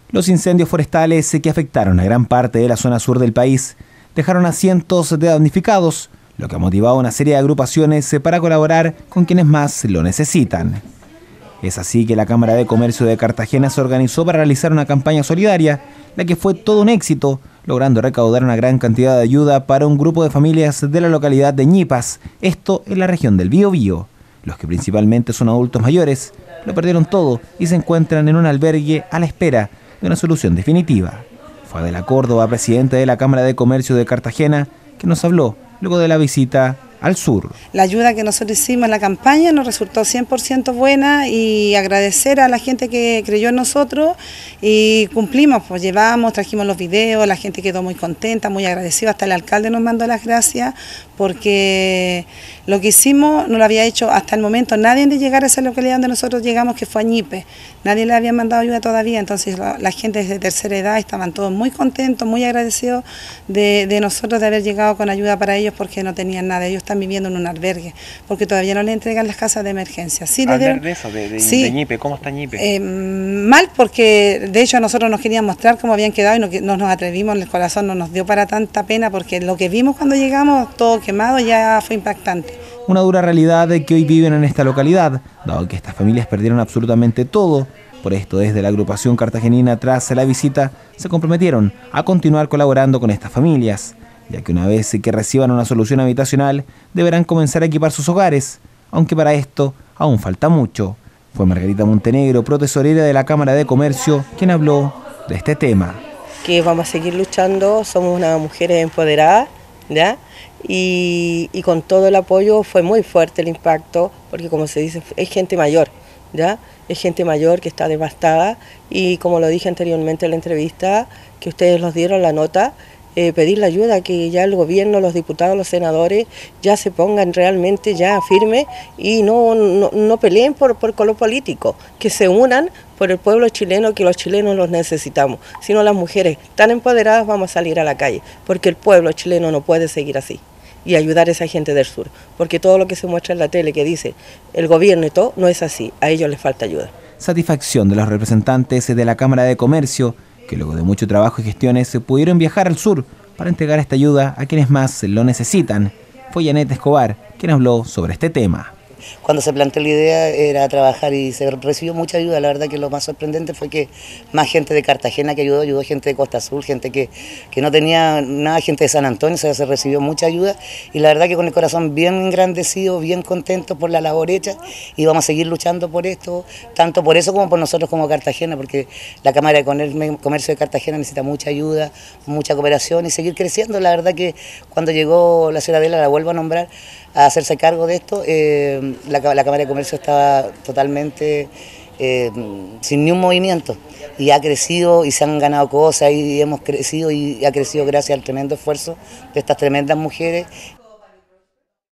Los incendios forestales que afectaron a gran parte de la zona sur del país dejaron a cientos de damnificados, lo que ha motivado a una serie de agrupaciones para colaborar con quienes más lo necesitan. Es así que la Cámara de Comercio de Cartagena se organizó para realizar una campaña solidaria, la que fue todo un éxito, logrando recaudar una gran cantidad de ayuda para un grupo de familias de la localidad de Ñipas, esto en la región del Biobío. Los que principalmente son adultos mayores, lo perdieron todo y se encuentran en un albergue a la espera de una solución definitiva. Fue Adela Córdoba, presidenta de la Cámara de Comercio de Cartagena, que nos habló luego de la visita al sur. La ayuda que nosotros hicimos en la campaña nos resultó 100% buena y agradecer a la gente que creyó en nosotros y cumplimos, pues llevamos, trajimos los videos, la gente quedó muy contenta, muy agradecida, hasta el alcalde nos mandó las gracias porque lo que hicimos no lo había hecho hasta el momento nadie de llegar a esa localidad donde nosotros llegamos, que fue a Ñipe, nadie le había mandado ayuda todavía, entonces la gente de tercera edad estaban todos muy contentos, muy agradecidos de nosotros de haber llegado con ayuda para ellos porque no tenían nada, ellos están viviendo en un albergue, porque todavía no le entregan las casas de emergencia. Sí, de Ñipe, ¿cómo está Ñipe? Mal, porque de hecho nosotros nos querían mostrar cómo habían quedado y no nos atrevimos, el corazón no nos dio para tanta pena, porque lo que vimos cuando llegamos, todo quemado, ya fue impactante. Una dura realidad que hoy viven en esta localidad, dado que estas familias perdieron absolutamente todo. Por esto, desde la agrupación cartagenina, tras la visita, se comprometieron a continuar colaborando con estas familias, ya que una vez que reciban una solución habitacional, deberán comenzar a equipar sus hogares, aunque para esto aún falta mucho. Fue Margarita Montenegro, protesorera de la Cámara de Comercio, quien habló de este tema. Que vamos a seguir luchando, somos unas mujeres empoderadas, ¿ya? Y con todo el apoyo fue muy fuerte el impacto, porque como se dice, es gente mayor, ¿ya? Es gente mayor que está devastada y como lo dije anteriormente en la entrevista, que ustedes nos dieron la nota, pedir la ayuda, que ya el gobierno, los diputados, los senadores ya se pongan realmente ya firmes y no peleen por color político, que se unan por el pueblo chileno, que los chilenos los necesitamos. Si no, las mujeres tan empoderadas vamos a salir a la calle, porque el pueblo chileno no puede seguir así. Y ayudar a esa gente del sur, porque todo lo que se muestra en la tele que dice el gobierno y todo, no es así, a ellos les falta ayuda. Satisfacción de los representantes de la Cámara de Comercio, que luego de mucho trabajo y gestiones se pudieron viajar al sur para entregar esta ayuda a quienes más lo necesitan. Fue Janet Escobar quien habló sobre este tema. Cuando se planteó la idea era trabajar y se recibió mucha ayuda. La verdad que lo más sorprendente fue que más gente de Cartagena que ayudó gente de Costa Azul, gente que no tenía nada, gente de San Antonio, o sea, se recibió mucha ayuda y la verdad que con el corazón bien engrandecido, bien contento por la labor hecha y vamos a seguir luchando por esto, tanto por eso como por nosotros como Cartagena, porque la Cámara de Comercio de Cartagena necesita mucha ayuda, mucha cooperación y seguir creciendo. La verdad que cuando llegó la señora Adela, la vuelvo a nombrar, a hacerse cargo de esto, la Cámara de Comercio estaba totalmente sin ni un movimiento y ha crecido y se han ganado cosas y hemos crecido y ha crecido gracias al tremendo esfuerzo de estas tremendas mujeres